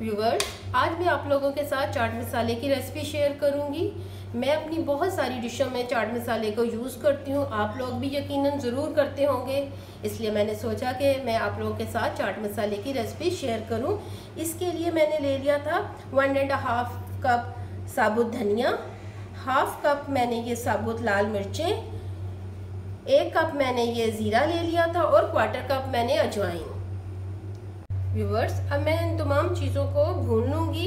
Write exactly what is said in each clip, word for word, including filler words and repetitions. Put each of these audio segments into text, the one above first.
Viewers, आज मैं आप लोगों के साथ चाट मसाले की रेसिपी शेयर करूंगी। मैं अपनी बहुत सारी डिशों में चाट मसाले को यूज़ करती हूं, आप लोग भी यकीनन ज़रूर करते होंगे, इसलिए मैंने सोचा कि मैं आप लोगों के साथ चाट मसाले की रेसिपी शेयर करूं। इसके लिए मैंने ले लिया था वन एंड हाफ कप साबुत धनिया, हाफ कप मैंने ये साबुत लाल मिर्चें, एक कप मैंने ये ज़ीरा ले लिया था और क्वार्टर कप मैंने अजवाइन। व्यूवर्स, अब मैं इन तमाम चीज़ों को भून लूँगी।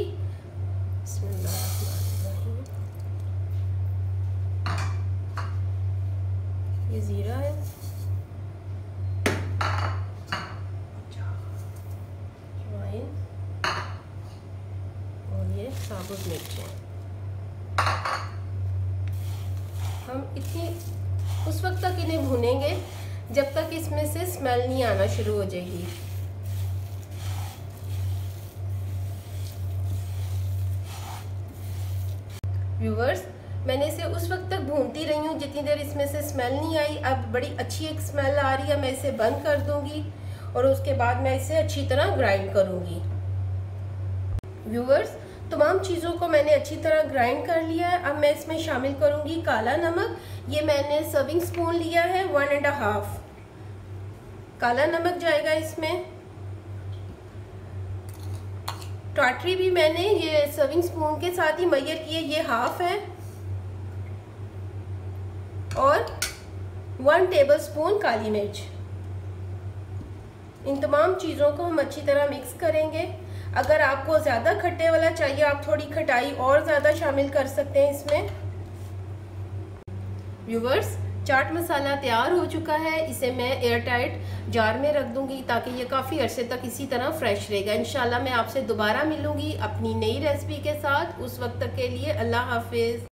ये ज़ीरा है, अजवाइन और ये साबुत मिर्चें। हम इतनी उस वक्त तक इन्हें भूनेंगे जब तक इसमें से स्मेल नहीं आना शुरू हो जाएगी। व्यूवर्स, मैंने इसे उस वक्त तक भूनती रही हूँ जितनी देर इसमें से स्मेल नहीं आई। अब बड़ी अच्छी एक स्मेल आ रही है, मैं इसे बंद कर दूंगी और उसके बाद मैं इसे अच्छी तरह ग्राइंड करूंगी। व्यूवर्स, तमाम चीज़ों को मैंने अच्छी तरह ग्राइंड कर लिया है। अब मैं इसमें शामिल करूंगी काला नमक। ये मैंने सर्विंग स्पून लिया है, वन एंड हाफ काला नमक जाएगा इसमें। टाटरी भी मैंने ये सर्विंग स्पून के साथ ही मेजर किए, ये हाफ है। और वन टेबलस्पून काली मिर्च। इन तमाम चीज़ों को हम अच्छी तरह मिक्स करेंगे। अगर आपको ज़्यादा खट्टे वाला चाहिए, आप थोड़ी खटाई और ज़्यादा शामिल कर सकते हैं इसमें। व्यूवर्स, चाट मसाला तैयार हो चुका है। इसे मैं एयर टाइट जार में रख दूंगी ताकि ये काफ़ी अरसे तक इसी तरह फ्रेश रहेगा। इंशाल्लाह मैं आपसे दोबारा मिलूंगी अपनी नई रेसिपी के साथ। उस वक्त तक के लिए अल्लाह हाफिज़।